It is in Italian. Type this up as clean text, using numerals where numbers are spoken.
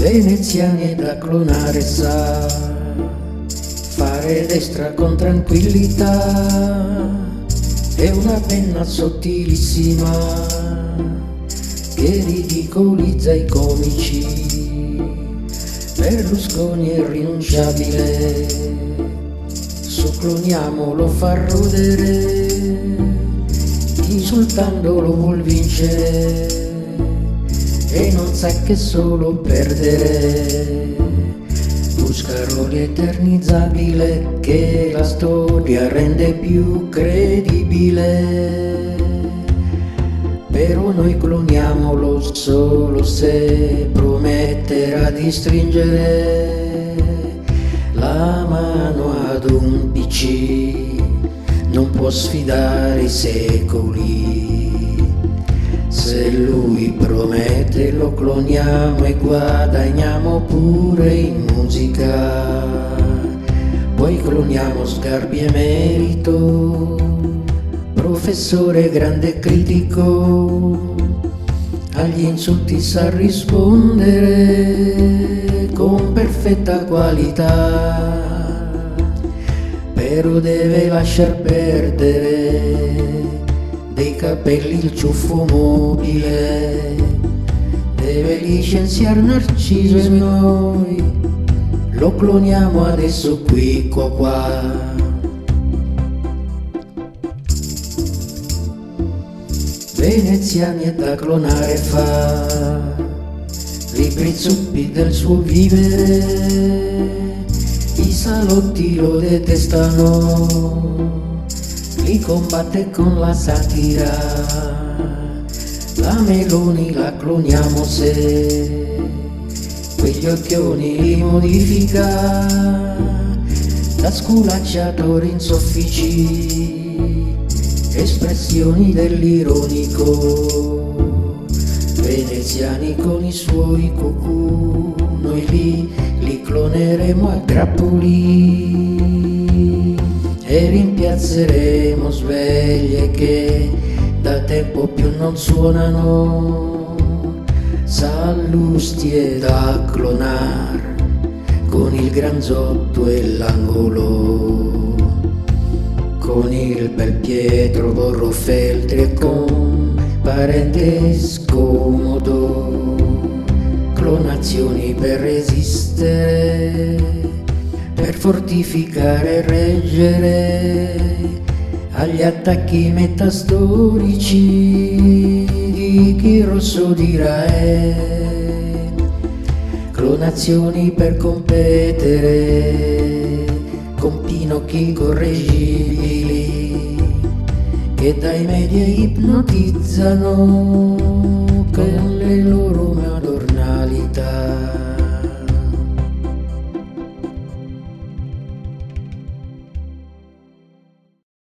Veneziani è da clonare, sa fare destra con tranquillità, è una penna sottilissima che ridicolizza i comici. Berlusconi è irrinunciabile, su cloniamolo fa rodere, insultandolo vuol vincere e non sa che solo perdere. Buscarlo l'eternizzabile che la storia rende più credibile, però noi cloniamolo solo se prometterà di stringere la mano ad un PC, non può sfidare i secoli. Se lui promette lo cloniamo e guadagniamo pure in musica. Poi cloniamo Sgarbi emerito, professore grande critico, agli insulti sa rispondere con perfetta qualità, però deve lasciar perdere dei capelli il ciuffo mobile, deve licenziare Narciso e noi lo cloniamo adesso qui qua. Veneziani è da clonare, fa libri zuppi del suo vivere, i salotti lo detestano, li combatte con la satira. La Meloni la cloniamo se quegli occhioni li modifica, da sculacciatore in soffici, espressioni dell'ironico. Veneziani con i suoi cucù, noi li cloneremo a grappoli e rimpiazzeremo sveglie che da tempo più non suonano, sallustie da clonar con il granzotto e l'angolo, con il bel Pietro Borrofeltri e con parente scomodo, clonazioni per resistere, per fortificare e reggere agli attacchi metastorici di chi Rosso dirà clonazioni per competere con pinocchi incorreggibili che dai media ipnotizzano con le loro